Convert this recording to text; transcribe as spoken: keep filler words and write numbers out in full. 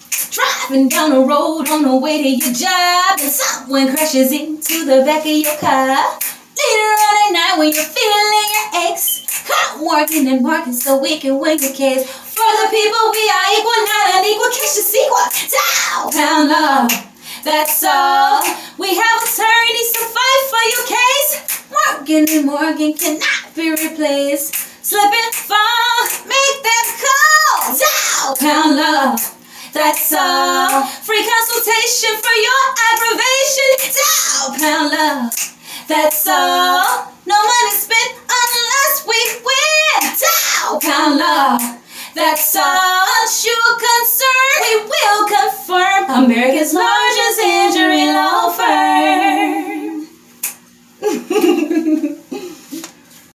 Driving down the road on the way to your job, and someone crashes into the back of your car. Later on at night when you're feeling your ex, caught working and working so we can win your case. For the people we are equal, not unequal, catch the sequel. Down, pound love, that's all. We have attorneys to fight for your case. Morgan and Morgan cannot be replaced. Slip and fall, make that call. Down, pound love, that's all. Free consultation for your aggravation. Down, pound love, that's all. No money spent unless we win. Down, pound love, that's all. Aren't you concerned? We will confirm America's largest injury law firm.